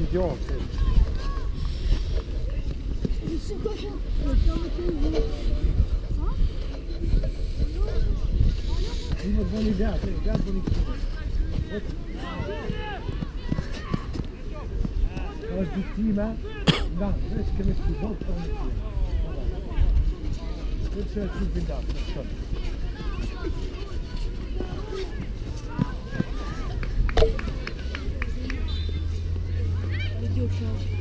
Идем. Prima buona idea, già buonissimo. La vittima, no, adesso che metti sotto, questo è il più pindato. Video ciao.